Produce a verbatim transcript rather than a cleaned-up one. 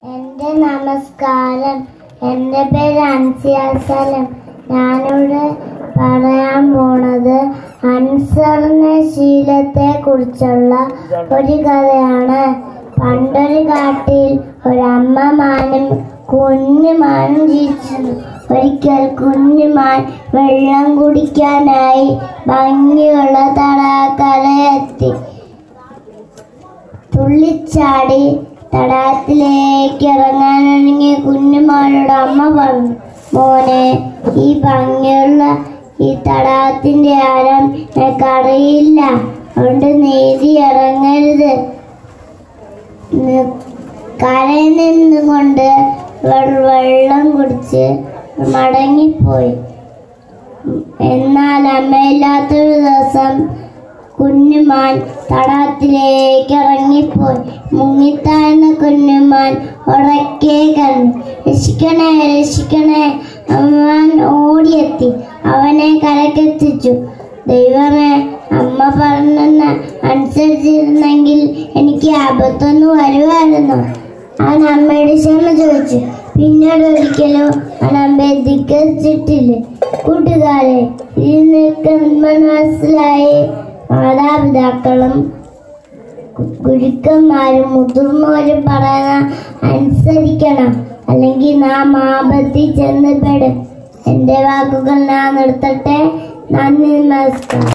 എൻ്റെ നമസ്കാരം. എൻ്റെ പേര് അൻസിയ സലം. ഞാനിവിടെ പറയാൻ പോണത് അനുസരണ ശീലത്തെ കുറിച്ചുള്ള ഒരു കഥയാണ്. പണ്ടൊരു കാട്ടിൽ ഒരമ്മ മാനും കുഞ്ഞുമാനും ജീവിച്ചിരുന്നു. ഒരിക്കൽ കുഞ്ഞുമാൻ വെള്ളം കുടിക്കാനായി ഭംഗിയുള്ള തടാകക്കരയെത്തി. തുള്ളിച്ചാടി തടാകത്തിലേക്ക് ഇറങ്ങാനൊരുങ്ങിയ കുഞ്ഞുമാനോട് അമ്മ പറഞ്ഞു, മോനെ, ഈ ഭംഗിയുള്ള ഈ തടാകത്തിന്റെ ആഴം എനിക്കറിയില്ല, അതുകൊണ്ട് നീതി ഇറങ്ങരുത്. കരയിൽ നിന്നുകൊണ്ട് വെള്ളം കുടിച്ച് മടങ്ങിപ്പോയി. എന്നാൽ അമ്മയില്ലാത്തൊരു ദിവസം കുഞ്ഞുമാൻ തടാകത്തിലേക്ക് ഇറങ്ങിപ്പോയി. മുങ്ങിത്താഴ്ന്ന കുഞ്ഞുമാൻ ഉറക്കെ കരഞ്ഞു, രക്ഷിക്കണേ, രക്ഷിക്കണേ. അമ്മ ഓടിയെത്തി അവനെ കരക്കെത്തിച്ചു. ദൈവമേ, അമ്മ പറഞ്ഞ അനുസരിച്ചിരുന്നെങ്കിൽ എനിക്ക് ആപത്തൊന്നും വരുമായിരുന്നു. അവൻ അമ്മയുടെ ക്ഷമ ചോദിച്ചു. പിന്നീട് ഒരിക്കലും അവൻ അമ്മയെ ധിക്കരിച്ചിട്ടില്ല. കൂട്ടുകാരെ, ഇതിൽ നിന്നൊക്കെ മനസ്സിലായി, മാതാപിതാക്കളും ഗുരുക്കന്മാരും മുതിർന്നവരും പറയുന്ന അനുസരിക്കണം, അല്ലെങ്കിൽ നാം ആപത്തിൽ ചെന്ന് പെടും. എൻ്റെ വാക്കുകൾ ഞാൻ നിർത്തട്ടെ. നന്ദി, നമസ്കാരം.